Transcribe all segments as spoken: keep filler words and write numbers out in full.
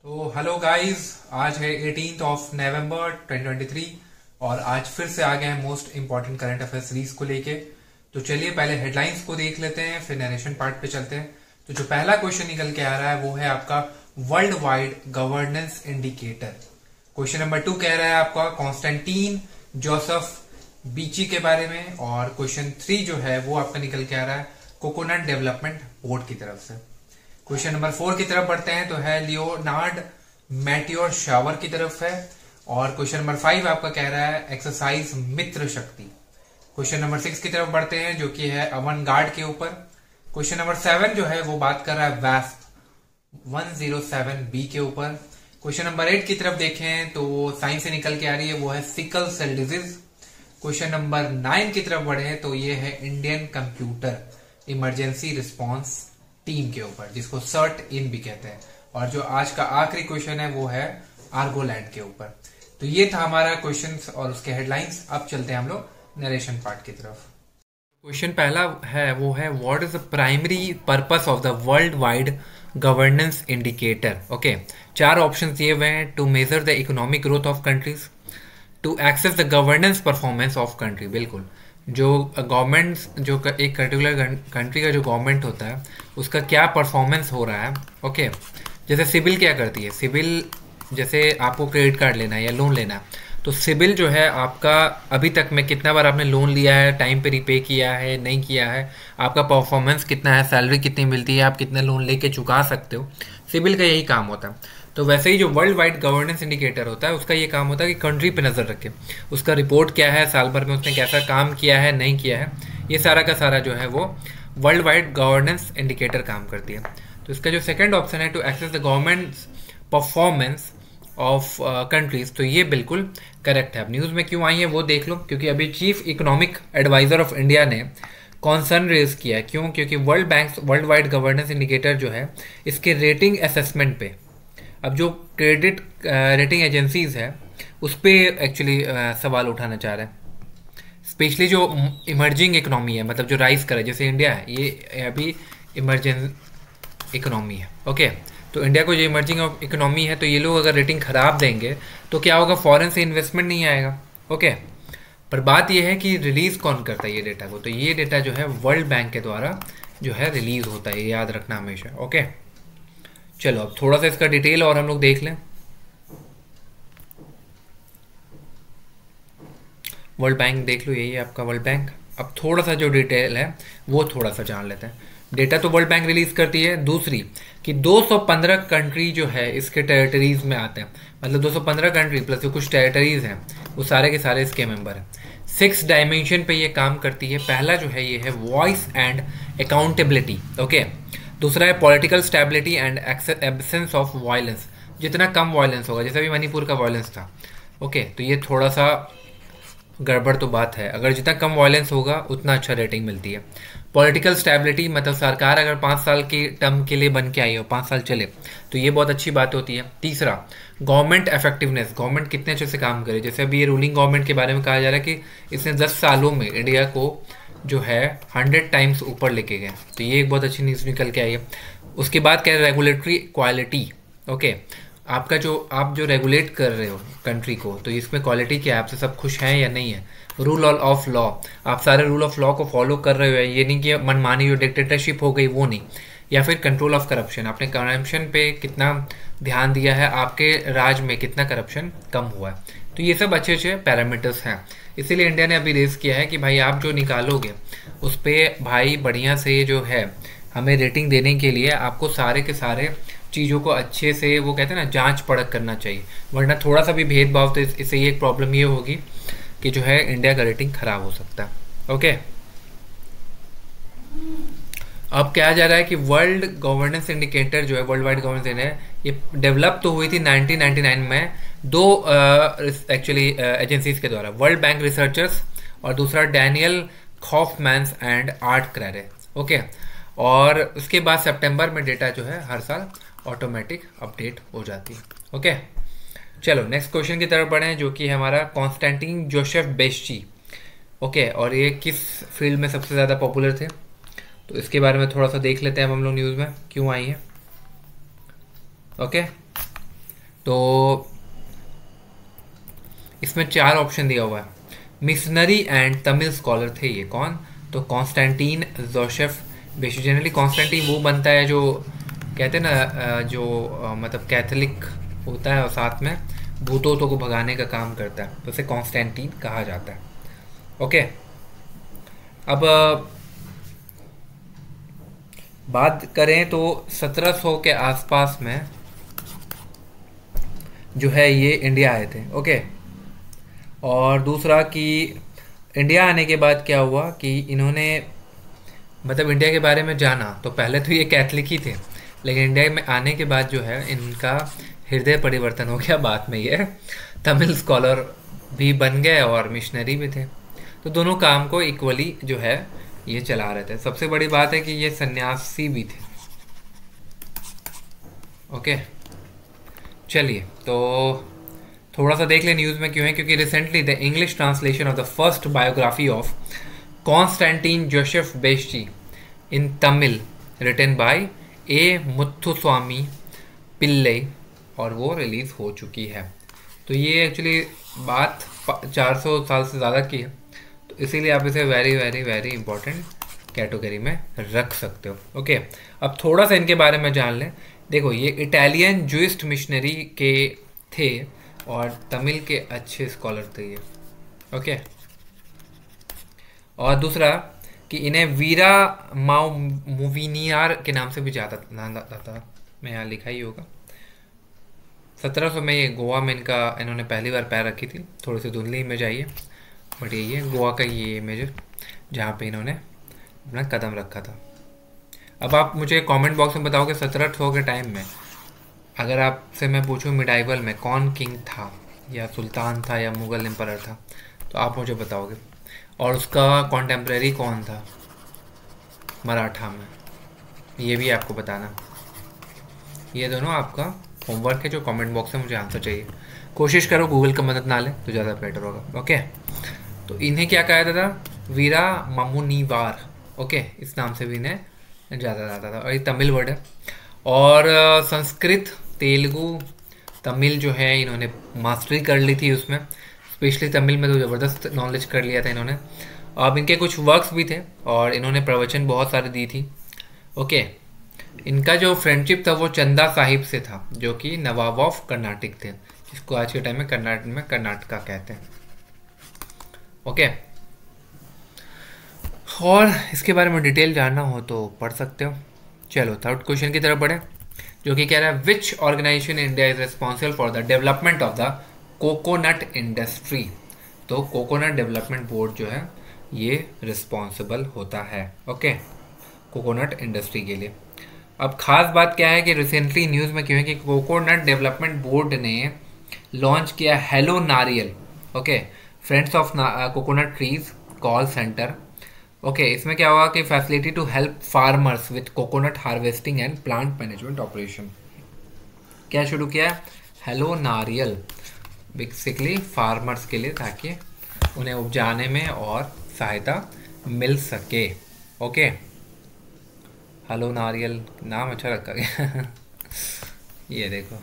तो hello guys, आज है eighteenth of November twenty twenty three और आज फिर से आ गए हैं most important current affair series को लेके। तो चलिए पहले हेडलाइंस को देख लेते हैं, फिर नरेशन पार्ट पे चलते हैं। तो जो पहला क्वेश्चन निकल के आ रहा है वो है आपका world wide governance indicator. Question number two कह रहा है आपका कॉन्स्टेंटीन जोसेफ बीची के बारे में, और क्वेश्चन थ्री जो है वो आपका निकल के आ रहा है कोकोनट डेवलपमेंट बोर्ड की तरफ से। क्वेश्चन नंबर फोर की तरफ बढ़ते हैं तो है लियोनार्ड मैटियोर शावर की तरफ है, और क्वेश्चन नंबर फाइव आपका कह रहा है एक्सरसाइज मित्र शक्ति। क्वेश्चन नंबर सिक्स की तरफ बढ़ते हैं जो कि है अवनगार्ड के ऊपर। क्वेश्चन नंबर सेवन जो है वो बात कर रहा है वैस्प वन ज़ीरो सेवन बी के ऊपर। क्वेश्चन नंबर एट की तरफ देखें तो साइंस से निकल के आ रही है वो है sickle cell disease. Question number nine की तरफ बढ़े तो ये है Indian computer emergency response team के ऊपर, जिसको सर्ट इन भी कहते हैं। और जो आज का आखिरी क्वेश्चन है वो है आर्गोलैंड के ऊपर। तो ये था हमारा क्वेश्चंस और उसके हेडलाइंस। अब चलते हैं हम लोग नरेशन पार्ट की तरफ। क्वेश्चन पहला है वो है what is the primary purpose of the world wide governance indicator. Okay, चार ऑप्शन दिए हुए हैं। To measure the economic growth of countries, to access the governance performance of country. बिल्कुल, जो गवर्नमेंट जो एक पर्टिकुलर कंट्री का जो गवर्नमेंट होता है उसका क्या परफॉर्मेंस हो रहा है। ओके, जैसे सिबिल क्या करती है, सिबिल जैसे आपको क्रेडिट कार्ड लेना है या लोन लेना है तो सिबिल जो है आपका अभी तक में कितना बार आपने लोन लिया है, टाइम पे रिपे किया है नहीं किया है, आपका परफॉर्मेंस कितना है, सैलरी कितनी मिलती है, आप कितना लोन लेके चुका सकते हो, सिबिल का यही काम होता है। तो वैसे ही जो वर्ल्ड वाइड गवर्नेंस इंडिकेटर होता है उसका ये काम होता है कि कंट्री पे नज़र रखे, उसका रिपोर्ट क्या है, साल भर में उसने कैसा काम किया है नहीं किया है, ये सारा का सारा जो है वो वर्ल्ड वाइड गवर्नेंस इंडिकेटर काम करती है। तो इसका जो सेकंड ऑप्शन है to access the government performance of countries, तो ये बिल्कुल करेक्ट है। अब न्यूज़ में क्यों आई है वो देख लो, क्योंकि अभी chief economic advisor of India ने कॉन्सर्न रेज किया है। क्यों? क्योंकि World Bank world wide governance indicator जो है इसके रेटिंग असेसमेंट पे, अब जो क्रेडिट रेटिंग एजेंसीज है उस पर एक्चुअली सवाल उठाना चाह रहे हैं, स्पेशली जो इमर्जिंग इकोनॉमी है, मतलब जो राइज करे, जैसे इंडिया है ये अभी इमर्जिंग इकोनॉमी है। ओके, तो इंडिया को जो इमर्जिंग इकोनॉमी है तो ये लोग अगर रेटिंग खराब देंगे तो क्या होगा, फॉरेन से इन्वेस्टमेंट नहीं आएगा। ओके, पर बात ये है कि रिलीज़ कौन करता है ये डेटा को, तो ये डेटा जो है वर्ल्ड बैंक के द्वारा जो है रिलीज़ होता है, ये याद रखना हमेशा। ओके, चलो अब थोड़ा सा इसका डिटेल और हम लोग देख लें। वर्ल्ड बैंक देख लो, यही है आपका वर्ल्ड बैंक। अब थोड़ा सा जो डिटेल है वो थोड़ा सा जान लेते हैं। डेटा तो वर्ल्ड बैंक रिलीज करती है, दूसरी कि दो सौ पंद्रह कंट्री जो है इसके टेरिटरीज में आते हैं, मतलब दो सौ पंद्रह कंट्री प्लस जो कुछ टेरिटरीज हैं वो सारे के सारे इसके मेंबर हैं। सिक्स डायमेंशन पे ये काम करती है। पहला जो है ये है वॉइस एंड अकाउंटेबिलिटी। ओके, दूसरा है political stability and absence of violence, जितना कम वायलेंस होगा, जैसे अभी मणिपुर का वायलेंस था। ओके, तो ये थोड़ा सा गड़बड़ तो बात है, अगर जितना कम वायलेंस होगा उतना अच्छा रेटिंग मिलती है। पॉलिटिकल स्टेबिलिटी मतलब सरकार अगर पाँच साल की टर्म के लिए बन के आई हो, पाँच साल चले, तो ये बहुत अच्छी बात होती है। तीसरा गवर्नमेंट इफेक्टिवनेस, गवर्नमेंट कितने अच्छे से काम करे, जैसे अभी ये रूलिंग गवर्नमेंट के बारे में कहा जा रहा है कि इसने दस सालों में इंडिया को जो है हंड्रेड टाइम्स ऊपर लेके गए, तो ये एक बहुत अच्छी न्यूज़ निकल के आई है। उसके बाद क्या है, रेगुलेटरी क्वालिटी। ओके, आपका जो आप जो रेगुलेट कर रहे हो कंट्री को, तो इसमें क्वालिटी क्या है, आपसे सब खुश हैं या नहीं है। रूल ऑफ लॉ, आप सारे रूल ऑफ लॉ को फॉलो कर रहे हो, ये नहीं कि मनमानी जो डिक्टेटरशिप हो गई वो नहीं। या फिर कंट्रोल ऑफ करप्शन, आपने करप्शन पे कितना ध्यान दिया है, आपके राज में कितना करप्शन कम हुआ है। तो ये सब अच्छे अच्छे पैरामीटर्स हैं, इसीलिए इंडिया ने अभी रेज किया है कि भाई आप जो निकालोगे उस पर भाई बढ़िया से जो है हमें रेटिंग देने के लिए आपको सारे के सारे चीज़ों को अच्छे से, वो कहते हैं ना, जांच परख करना चाहिए, वरना थोड़ा सा भी भेदभाव तो इससे ये एक प्रॉब्लम ये होगी कि जो है इंडिया का रेटिंग खराब हो सकता है। ओके, अब क्या जा रहा है कि वर्ल्ड गवर्नेंस इंडिकेटर जो है वर्ल्ड वाइड गवर्नेंस है, ये डेवलप तो हुई थी नाइनटीन नाइंटी नाइन में दो एक्चुअली एजेंसीज के द्वारा, वर्ल्ड बैंक रिसर्चर्स और दूसरा Daniel Kaufmann's and Aart Kraay. Okay, और उसके बाद सितंबर में डेटा जो है हर साल ऑटोमेटिक अपडेट हो जाती है। ओके, चलो नेक्स्ट क्वेश्चन की तरफ बढ़े जो कि हमारा कॉन्स्टेंटीन जोसेफ बेस्ची। ओके, और ये किस फील्ड में सबसे ज़्यादा पॉपुलर थे, तो इसके बारे में थोड़ा सा देख लेते हैं हम लोग न्यूज़ में क्यों आई है। ओके, तो इसमें चार ऑप्शन दिया हुआ है। मिशनरी एंड तमिल स्कॉलर थे ये कौन? तो Constantine Joseph Beschi. Generally Constantine वो बनता है जो कहते हैं ना, जो मतलब कैथोलिक होता है और साथ में भूतों को भगाने का काम करता है, तो उसे कॉन्स्टेंटीन कहा जाता है। ओके, अब बात करें तो सत्रह सौ के आसपास में जो है ये इंडिया आए थे। ओके, और दूसरा कि इंडिया आने के बाद क्या हुआ कि इन्होंने मतलब इंडिया के बारे में जाना, तो पहले तो ये कैथलिक ही थे, लेकिन इंडिया में आने के बाद जो है इनका हृदय परिवर्तन हो गया। बाद में ये तमिल स्कॉलर भी बन गए और मिशनरी भी थे, तो दोनों काम को इक्वली जो है ये चला रहे थे। सबसे बड़ी बात है कि ये सन्यासी भी थे। ओके, चलिए तो थोड़ा सा देख ले न्यूज़ में क्यों है, क्योंकि recently the English translation of the first biography of Constantine Joseph Beschi in Tamil written by A Muthuswamy Pillai, और वो रिलीज़ हो चुकी है। तो ये एक्चुअली बात चार सौ साल से ज़्यादा की है, तो इसीलिए आप इसे very very very important category में रख सकते हो। ओके, अब थोड़ा सा इनके बारे में जान लें। देखो, ये इटालियन जूइस्ट मिशनरी के थे और तमिल के अच्छे स्कॉलर थे ये। ओके, और दूसरा कि इन्हें वीरा माओ मुविनियार के नाम से भी जाता था, मैं यहाँ लिखा ही होगा। सत्रह सौ में ये गोवा में इनका इन्होंने पहली बार पैर रखी थी। थोड़ी सी धुंधली इमेज आई है, बट ये ये गोवा का ये इमेज जहाँ पे इन्होंने अपना कदम रखा था। अब आप मुझे कमेंट बॉक्स में बताओगे सत्रह सौ के टाइम में अगर आपसे मैं पूछूं मिडाइवल में कौन किंग था, या सुल्तान था, या मुगल एम्परर था, तो आप मुझे बताओगे। और उसका कॉन्टेम्प्रेरी कौन था मराठा में, ये भी आपको बताना। ये दोनों आपका होमवर्क है जो कमेंट बॉक्स में मुझे आंसर चाहिए। कोशिश करो गूगल का मदद ना ले तो ज़्यादा बेटर होगा। ओके, तो इन्हें क्या कहा जाता था? वीरा मामुनिवार। ओके, इस नाम से भी इन्हें ज़्यादा जाता था, और ये तमिल वर्ड है। और संस्कृत, तेलुगु, तमिल जो है इन्होंने मास्टरी कर ली थी उसमें, स्पेशली तमिल में तो ज़बरदस्त नॉलेज कर लिया था इन्होंने। अब इनके कुछ वर्क्स भी थे और इन्होंने प्रवचन बहुत सारे दी थी। ओके, इनका जो फ्रेंडशिप था वो चंदा साहिब से था, जो कि नवाब ऑफ कर्नाटक थे, जिसको आज के टाइम में कर्नाटक में कर्नाटका कहते हैं। ओके, और इसके बारे में डिटेल जानना हो तो पढ़ सकते हो। चलो थर्ड क्वेश्चन की तरफ बढ़े, जो कि कह रहा है which organisation India is responsible for the development of the coconut industry. तो कोकोनट डेवलपमेंट बोर्ड जो है ये रिस्पॉन्सिबल होता है। ओके, कोकोनट इंडस्ट्री के लिए। अब खास बात क्या है कि रिसेंटली न्यूज़ में क्यों है कि कोकोनट डेवलपमेंट बोर्ड ने लॉन्च किया hello Naariyal. Okay, friends of coconut trees call centre. Okay, इसमें क्या होगा कि facility to help farmers with coconut harvesting and plant management operation. क्या शुरू किया है? हेलो नारियल, बेसिकली फार्मर्स के लिए, ताकि उन्हें उपजाने में और सहायता मिल सके। ओके, हेलो नारियल नाम अच्छा रखा गया ये देखो।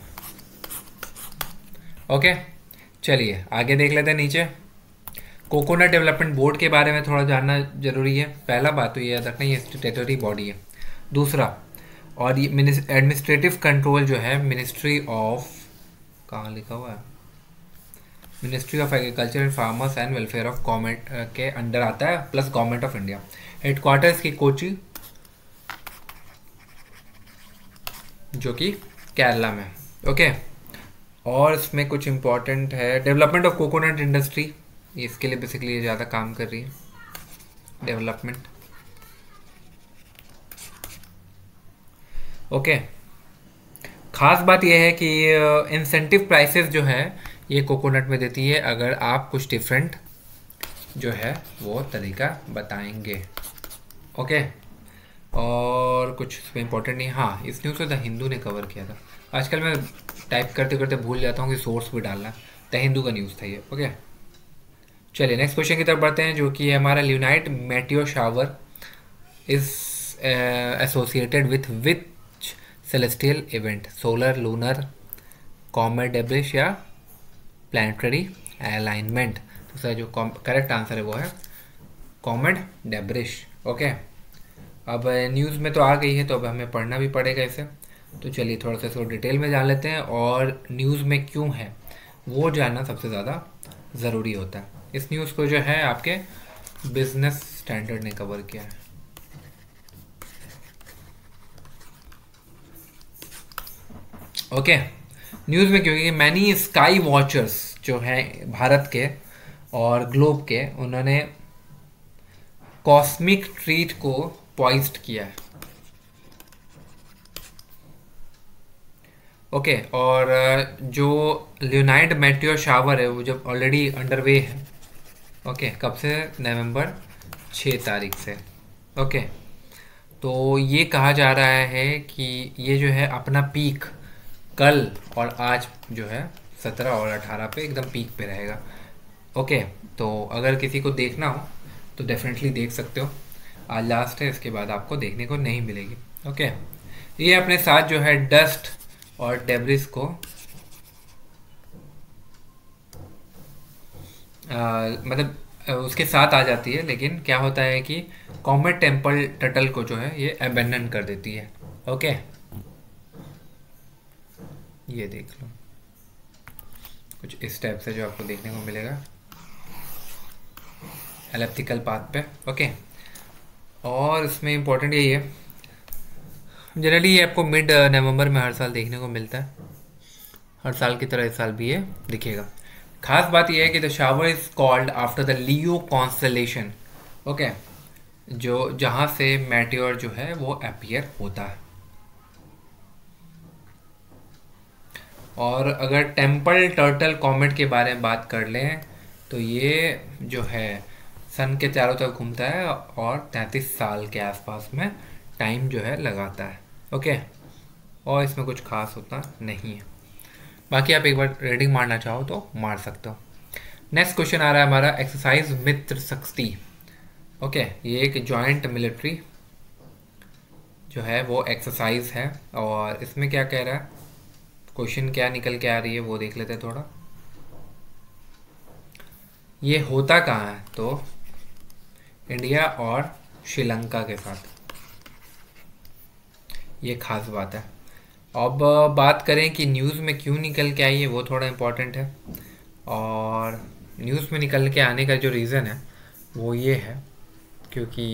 ओके, चलिए आगे देख लेते हैं नीचे। कोकोनट डेवलपमेंट बोर्ड के बारे में थोड़ा जानना जरूरी है। पहला बात तो ये याद रखना, ये स्टेटरी बॉडी है। दूसरा, और ये एडमिनिस्ट्रेटिव कंट्रोल जो है मिनिस्ट्री ऑफ, कहाँ लिखा हुआ है, ministry of agriculture and farmers and welfare of government के अंडर आता है, plus government of India. Headquarters की कोची, जो कि केरला में। ओके, और इसमें कुछ इंपॉर्टेंट है डेवलपमेंट ऑफ कोकोनट इंडस्ट्री, इसके लिए बेसिकली ज़्यादा काम कर रही है डेवलपमेंट। ओके, खास बात यह है कि इंसेंटिव प्राइसेस जो है ये कोकोनट में देती है अगर आप कुछ डिफरेंट जो है वो तरीका बताएंगे। ओके, और कुछ इसमें इंपॉर्टेंट नहीं। हाँ, इस न्यूज़ को द हिंदू ने कवर किया था। आजकल मैं टाइप करते करते भूल जाता हूँ कि सोर्स भी डालना। द हिंदू का न्यूज़ था ये। ओके, चलिए नेक्स्ट क्वेश्चन की तरफ बढ़ते हैं, जो कि हमारा Leonid meteor shower is associated with which celestial event. Solar, lunar, comet debris या प्लानिटरी अलाइनमेंट। तो सर जो करेक्ट आंसर है वो है कॉमेट डेब्रिस। ओके, अब न्यूज़ में तो आ गई है तो अब हमें पढ़ना भी पड़ेगा इसे। तो चलिए थोड़ा सा इसको डिटेल में जान लेते हैं, और न्यूज़ में क्यों है वो जानना सबसे ज़्यादा ज़रूरी होता है। इस न्यूज़ को जो है आपके बिजनेस स्टैंडर्ड ने कवर किया है। ओके, न्यूज़ में क्योंकि मैनी स्काई वॉचर्स जो हैं भारत के और ग्लोब के, उन्होंने कॉस्मिक ट्रीट को पॉइज्ड किया है। ओके okay, और जो ल्यूनाइड मेटियोर शावर है वो जब ऑलरेडी अंडरवे है। ओके okay, कब से? नवंबर छः तारीख से। ओके okay, तो ये कहा जा रहा है कि ये जो है अपना पीक कल और आज जो है सत्रह और अठारह पे एकदम पीक पे रहेगा। ओके okay, तो अगर किसी को देखना हो तो डेफिनेटली देख सकते हो। आज लास्ट है, इसके बाद आपको देखने को नहीं मिलेगी। ओके okay, ये अपने साथ जो है डस्ट और डेब्रिस को आ, मतलब उसके साथ आ जाती है, लेकिन क्या होता है कि कॉमेट टेम्पल टटल को जो है ये अबेंडन कर देती है। ओके, ये देख लो कुछ इस टाइप से जो आपको देखने को मिलेगा एलिप्टिकल पाथ पे। ओके, और इसमें इम्पोर्टेंट यही है, जनरली ये आपको मिड नवंबर में हर साल देखने को मिलता है। हर साल की तरह इस साल भी ये दिखेगा। खास बात यह है कि the shower is called after the Leo constellation. Okay, जो जहाँ से मेटियोर जो है वो अपीयर होता है। और अगर टेम्पल टर्टल कॉमेट के बारे में बात कर लें तो ये जो है सन के चारों तरफ घूमता है और तैंतीस साल के आसपास में टाइम जो है लगाता है। ओके, और इसमें कुछ खास होता नहीं है। बाकी आप एक बार रीडिंग मारना चाहो तो मार सकते हो। नेक्स्ट क्वेश्चन आ रहा है हमारा एक्सरसाइज मित्र शक्ति। ओके, ये एक जॉइंट मिलिट्री जो है वो एक्सरसाइज है, और इसमें क्या कह रहा है, क्वेश्चन क्या निकल के आ रही है वो देख लेते हैं थोड़ा। ये होता कहाँ है? तो इंडिया और श्रीलंका के साथ, ये खास बात है। अब बात करें कि न्यूज़ में क्यों निकल के आई है, वो थोड़ा इम्पोर्टेंट है। और न्यूज़ में निकल के आने का जो रीज़न है वो ये है क्योंकि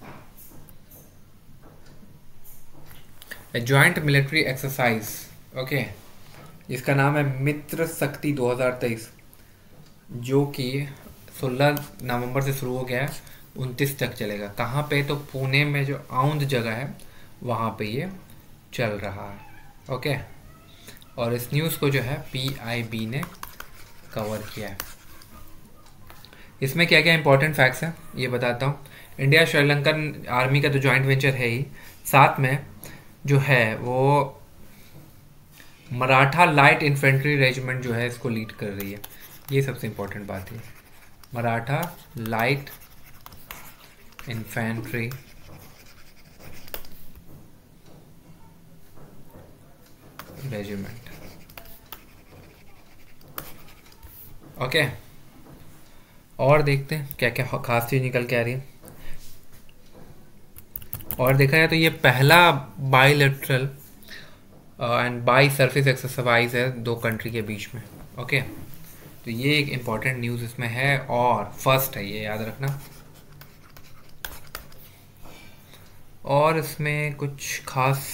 जॉइंट मिलिट्री एक्सरसाइज, ओके, जिसका नाम है मित्र शक्ति दो हज़ार तेईस, जो कि सोलह नवंबर से शुरू हो गया है, उनतीस तक चलेगा। कहाँ पे? तो पुणे में जो औंध जगह है वहाँ पे ये चल रहा है। ओके, और इस न्यूज़ को जो है पी आई बी ने कवर किया है। इसमें क्या क्या इंपॉर्टेंट फैक्ट्स हैं ये बताता हूँ। इंडिया श्रीलंकन आर्मी का तो जॉइंट वेंचर है ही, साथ में जो है वो मराठा लाइट इन्फेंट्री रेजिमेंट जो है इसको लीड कर रही है। ये सबसे इम्पोर्टेंट बात है, Maratha light infantry regiment. Okay, और देखते हैं क्या क्या खास चीज़ निकल के आ रही है। और देखा जाए तो ये पहला bilateral and bi surface exercise है दो कंट्री के बीच में। ओके, तो ये एक इम्पॉर्टेंट न्यूज़ इसमें है और फर्स्ट है, ये याद रखना। और इसमें कुछ खास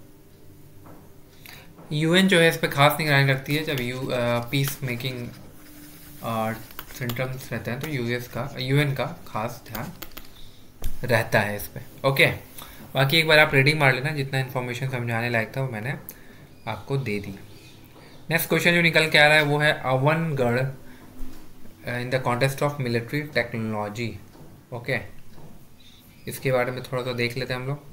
यूएन जो है इस पर खास निगरानी रखती है। जब यू पीस मेकिंग सिम्टम्स रहते हैं तो यूएस का यूएन का खास ध्यान रहता है इस पर। ओके, बाकी एक बार आप रीडिंग मार लेना, जितना इन्फॉर्मेशन समझाने लायक था वो मैंने आपको दे दी। नेक्स्ट क्वेश्चन जो निकल के आ रहा है वो है Avangard in the contest of military technology. Okay, इसके बारे में थोड़ा सा देख लेते हैं हम लोग।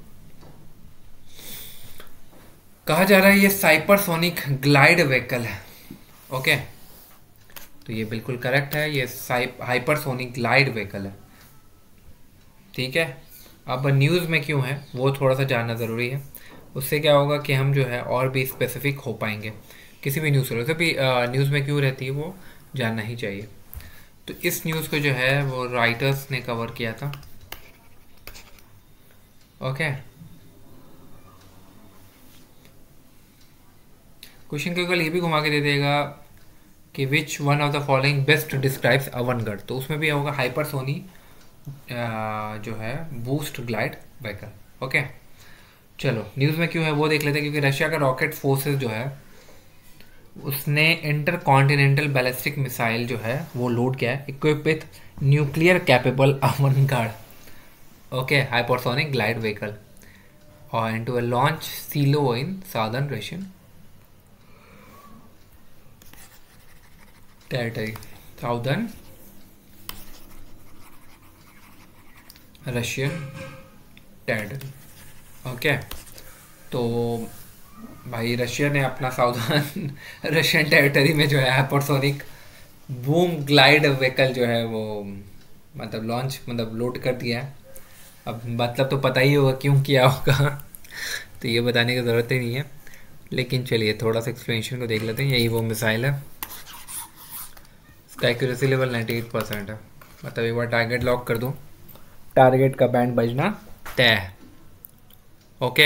कहा जा रहा है ये साइपरसोनिक ग्लाइड व्हीकल है। ओके, तो ये बिल्कुल करेक्ट है, ये हाइपरसोनिक ग्लाइड व्हीकल है। ठीक है, अब न्यूज़ में क्यों है वो थोड़ा सा जानना ज़रूरी है। उससे क्या होगा कि हम जो है और भी स्पेसिफिक हो पाएंगे। किसी भी न्यूज़ सोर्स भी न्यूज़ में क्यों रहती है वो जानना ही चाहिए। तो इस न्यूज़ को जो है वो राइटर्स ने कवर किया था। ओके, क्वेश्चन के ऊपर ये भी घुमा के दे देगा कि which one of the following best describes Avangard, तो उसमें भी होगा हाइपरसोनी जो है बूस्ट ग्लाइड व्हीकल। ओके, चलो न्यूज़ में क्यों है वो देख लेते हैं। क्योंकि रशिया का रॉकेट फोर्सेस जो है उसने इंटर कॉन्टिनेंटल बैलिस्टिक मिसाइल जो है वो लोड किया है equip with nuclear capable Avangard, okay, hypersonic glide vehicle और into a launch silo in southern Russian territory, southern Russian territory. Okay, तो भाई रशिया ने अपना साउदर्न रशियन टेरिटरी में जो है हाइपरसोनिक बूम ग्लाइड व्हीकल जो है वो मतलब लॉन्च मतलब लोड कर दिया है। अब मतलब तो पता ही होगा क्यों किया होगा तो ये बताने की ज़रूरत ही नहीं है, लेकिन चलिए थोड़ा सा एक्सप्लेनेशन को देख लेते हैं। यही वो मिसाइल है, इसका एक्यूरेसी लेवल अट्ठानवे परसेंट है, मतलब एक बार टारगेट लॉक कर दूँ टारगेट का बैंड बजना तय। ओके,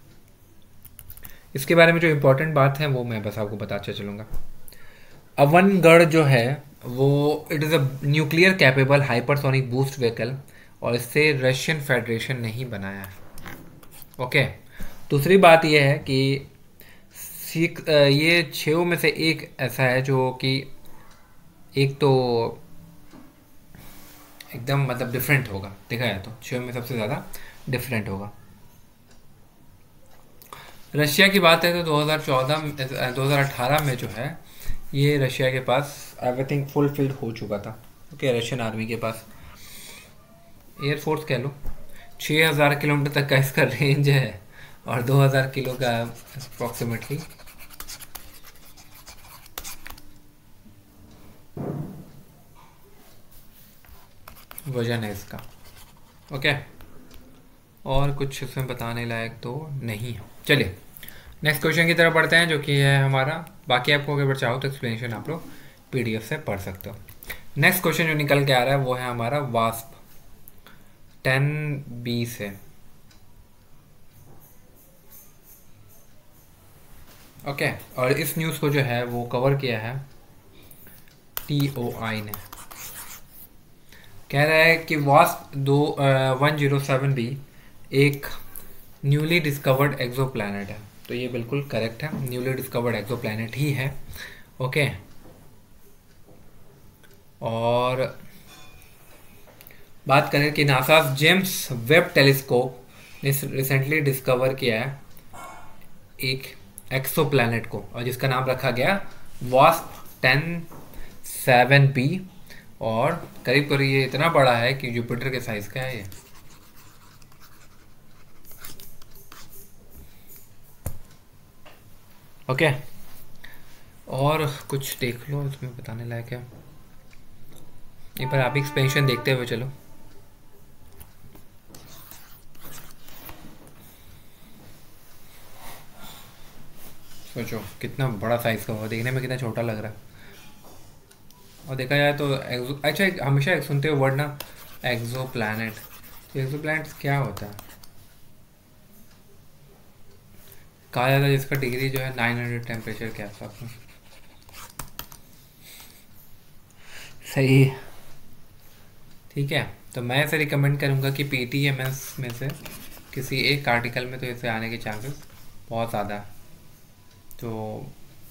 इसके बारे में जो इम्पोर्टेंट बात है वो मैं बस आपको बताते चलूँगा। अवनगढ़ जो है वो it is a nuclear capable hypersonic boost vehicle और इससे रशियन फेडरेशन ने ही बनाया है। ओके, दूसरी बात यह है कि सीख ये छः में से एक ऐसा है जो कि एक तो एकदम मतलब डिफरेंट होगा, देखा जाए तो छः में सबसे ज़्यादा डिफरेंट होगा। रशिया की बात है तो दो हज़ार चौदह दो हज़ार अठारह में जो है ये रशिया के पास एवरीथिंग फुलफिल्ड हो चुका था। ओके, रशियन आर्मी के पास एयरफोर्स कह लो छः हज़ार किलोमीटर तक का इसका रेंज है और दो हज़ार किलो का अप्रॉक्सीमेटली वजन है इसका। ओके, और कुछ इसमें बताने लायक तो नहीं है। चलिए नेक्स्ट क्वेश्चन की तरफ बढ़ते हैं जो कि है हमारा, बाकी आपको अगर चाहो तो एक्सप्लेनेशन आप लोग पीडीएफ से पढ़ सकते हो। नेक्स्ट क्वेश्चन जो निकल के आ रहा है वो है हमारा वास्प टेन बी से। ओके, और इस न्यूज़ को जो है वो कवर किया है टी ओ आई ने। कह रहा है कि वास्प दो वन जीरो सेवन बी एक न्यूली डिस्कवर्ड एक्सो प्लानट है, तो ये बिल्कुल करेक्ट है, न्यूली डिस्कवर्ड एक्सो प्लानट ही है। ओके, और बात करें कि नासा जेम्स वेब टेलीस्कोप ने रिसेंटली डिस्कवर किया है एक एक्सो प्लानट को और जिसका नाम रखा गया वास्प टेन सेवन बी और करीब करीब ये इतना बड़ा है कि जुपिटर के साइज का है ये। ओके, और कुछ देख लो इसमें बताने लायक है, एक बार आप एक्सपेंशन देखते हुए चलो। सोचो कितना बड़ा साइज का होगा, देखने में कितना छोटा लग रहा है। और देखा जाए तो एक्सो, अच्छा हमेशा सुनते हो वर्ड ना एक्सो प्लानट, तो एक्सो प्लानट क्या होता है? कहा जाता है जिसका डिग्री जो है नाइन हंड्रेड टेम्परेचर के आसपास में। सही, ठीक है, तो मैं इसे रिकमेंड करूँगा कि पी टी एम एस में से किसी एक आर्टिकल में तो इसे आने के चांसेस बहुत ज़्यादा है, तो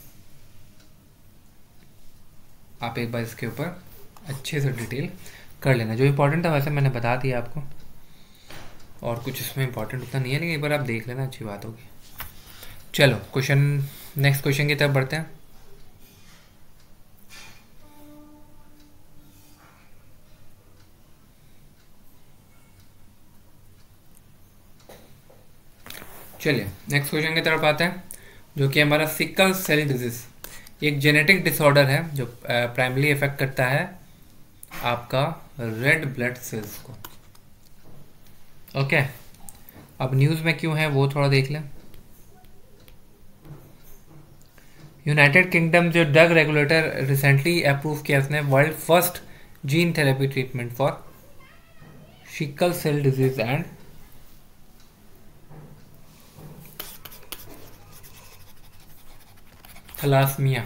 आप एक बार इसके ऊपर अच्छे से डिटेल कर लेना। जो इम्पोर्टेंट था वैसे मैंने बता दिया आपको, और कुछ इसमें इम्पोर्टेंट उतना नहीं है, लेकिन एक बार आप देख लेना, अच्छी बात होगी। चलो क्वेश्चन नेक्स्ट क्वेश्चन की तरफ बढ़ते हैं। चलिए नेक्स्ट क्वेश्चन की तरफ आते हैं जो कि हमारा सिकल सेल डिजीज एक जेनेटिक डिसऑर्डर है जो प्राइमरी इफेक्ट करता है आपका रेड ब्लड सेल्स को। ओके, अब न्यूज़ में क्यों है वो थोड़ा देख लें। यूनाइटेड किंगडम जो ड्रग रेगुलेटर रिसेंटली अप्रूव किया उसने world first gene therapy treatment for sickle cell disease and thalassemia.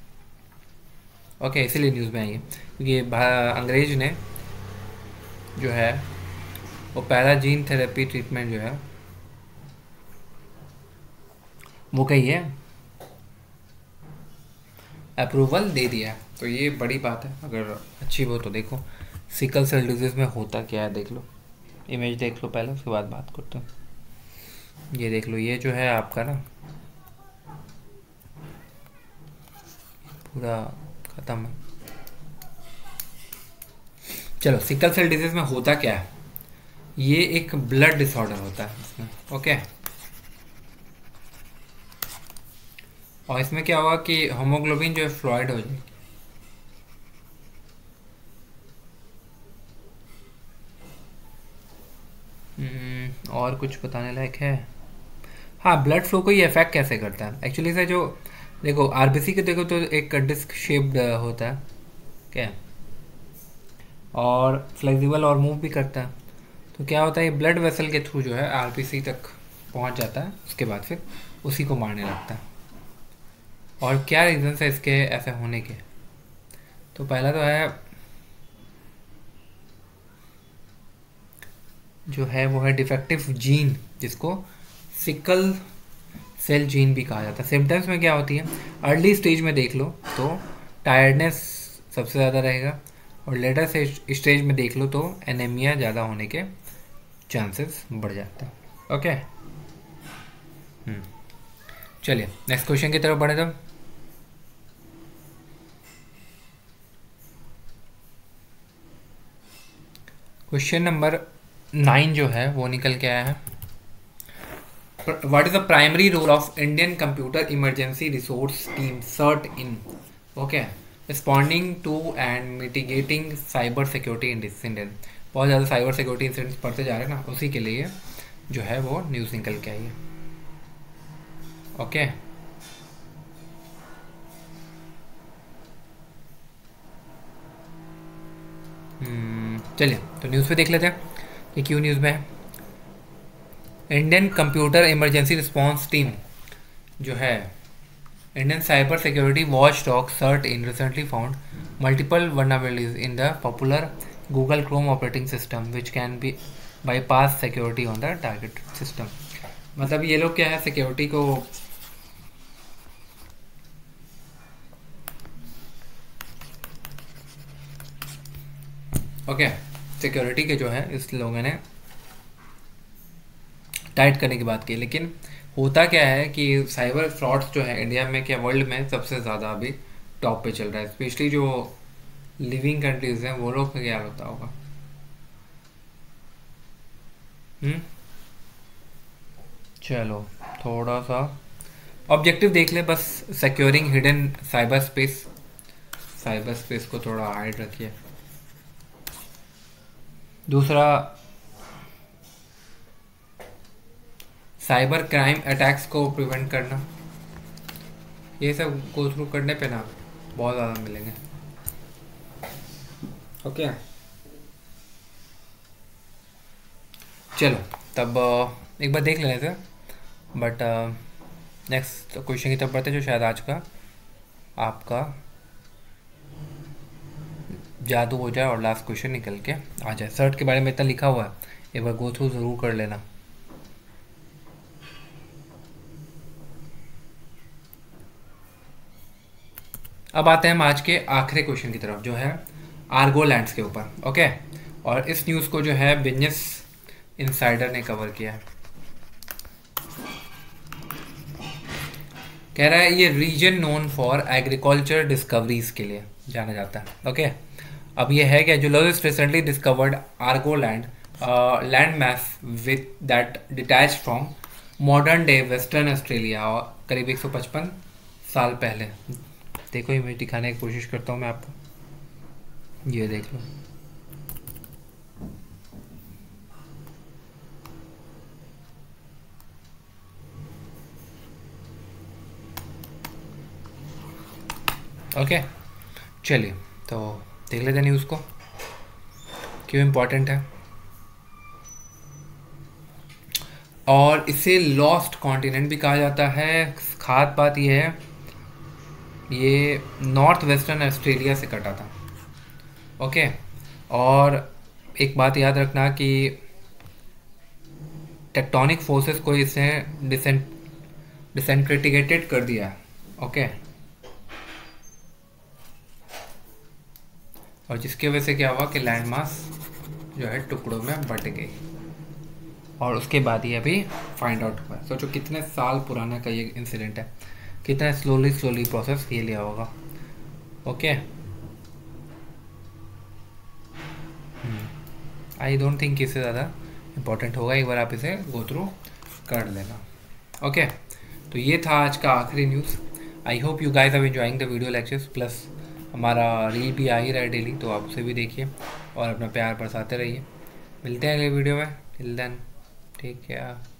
Okay, इसीलिए न्यूज़ में आई है क्योंकि अंग्रेज ने जो है वो पहला जीन थेरेपी ट्रीटमेंट जो है वो कही है अप्रूवल दे दिया। तो ये बड़ी बात है, अगर अच्छी हो तो। देखो सिकल सेल डिजीज़ में होता क्या है, देख लो, इमेज देख लो पहले, उसके बाद बात करते हैं। ये देख लो, ये जो है आपका ना पूरा ख़त्म है। चलो, सिकल सेल डिजीज़ में होता क्या है, ये एक ब्लड डिसऑर्डर होता है इसमें। ओके, और इसमें क्या होगा कि होमोग्लोबिन जो है फ्लॉइड हो जाएगी। और कुछ बताने लायक है? हाँ, ब्लड फ्लो को ये अफेक्ट कैसे करता है एक्चुअली से, जो देखो आरबीसी के देखो तो एक डिस्क शेप्ड होता है, क्या, और फ्लेक्सिबल और मूव भी करता है। तो क्या होता है, ये ब्लड वेसल के थ्रू जो है आरबीसी तक पहुंच जाता है, उसके बाद फिर उसी को मारने लगता है। और क्या रीज़न है इसके ऐसे होने के? तो पहला तो है जो है वो है डिफेक्टिव जीन, जिसको सिकल सेल जीन भी कहा जाता है। सिम्टम्स में क्या होती है, अर्ली स्टेज में देख लो तो टायर्डनेस सबसे ज़्यादा रहेगा, और लेटर स्टेज में देख लो तो एनीमिया ज़्यादा होने के चांसेस बढ़ जाते हैं। ओके, चलिए नेक्स्ट क्वेश्चन की तरफ बढ़े। तो क्वेश्चन नंबर नाइन जो है वो निकल के आया है, what is the primary role of Indian computer emergency resource team CERT In okay responding to and mitigating cyber security incident. बहुत ज़्यादा साइबर सिक्योरिटी इंसिडेंट्स पढ़ते जा रहे हैं ना, उसी के लिए जो है वो न्यूज़ निकल के आई है। ओके, चलिए तो न्यूज़ पे देख लेते हैं कि क्यों न्यूज़ में है। Indian computer emergency response team जो है Indian cyber security watchdog CERT In recently found multiple vulnerabilities in the popular Google Chrome operating system which can be bypass security on the target system. मतलब ये लोग क्या है, security को okay okay, security के जो है इस लोगों ने टाइट करने की बात की। लेकिन होता क्या है कि साइबर फ्रॉड्स जो है इंडिया में क्या वर्ल्ड में सबसे ज़्यादा अभी टॉप पे चल रहा है, स्पेशली जो लिविंग कंट्रीज हैं वो लोग का क्या होता होगा। हम्म चलो थोड़ा सा ऑब्जेक्टिव देख ले बस, securing hidden cyber space, cyber space को थोड़ा हाइड रखिए। दूसरा, साइबर क्राइम अटैक्स को प्रिवेंट करना, ये सब गो थ्रू करने पे ना बहुत ज़्यादा मिलेंगे। Okay okay. चलो तब एक बार देख लेने थे, बट नेक्स्ट क्वेश्चन की तरफ बढ़ते जो शायद आज का आपका जादू हो जाए और लास्ट क्वेश्चन निकल के आ जाए। सर्ट के बारे में इतना लिखा हुआ है, एक बार गो थ्रू ज़रूर कर लेना। अब आते हैं हम आज के आखिरी क्वेश्चन की तरफ जो है आर्गो लैंड्स के ऊपर। ओके, और इस न्यूज़ को जो है बिजनेस इनसाइडर ने कवर किया है। कह रहा है ये region known for agriculture discoveries के लिए जाना जाता है। ओके, अब ये है क्या, geologist recently discovered Argoland land mass with that detach from modern day Western Australia, और करीब एक सौ पचपन साल पहले। देखो इमेज दिखाने की कोशिश करता हूँ मैं आपको, ये देख लो। ओके चलिए तो देख लेते हैं न्यूज़ को, क्यों इम्पोर्टेंट है। और इसे लॉस्ट कॉन्टिनेंट भी कहा जाता है। खास बात यह है, ये नॉर्थ वेस्टर्न ऑस्ट्रेलिया से कटा था। ओके, और एक बात याद रखना कि टेक्टोनिक फोर्सेस को इसने डिसेंट डिसेंट्रिटिकेटेड कर दिया है। ओके, और जिसकी वजह से क्या हुआ कि लैंड मास जो है टुकड़ों में बट गई, और उसके बाद ये अभी फाइंड आउट हुआ। सोचो कितने साल पुराना का ये इंसिडेंट है, कितना स्लोली स्लोली प्रोसेस ये लिया होगा। ओके, आई डोंट थिंक इससे ज़्यादा इम्पोर्टेंट होगा, एक बार आप इसे गो थ्रू कर लेना। ओके, तो ये था आज का आखिरी news. I hope you guys are enjoying the video lectures, plus हमारा रील भी आ ही रहा है डेली, तो आप उसे भी देखिए और अपना प्यार बरसाते रहिए। मिलते हैं अगले वीडियो में, टिल देन टेक केयर।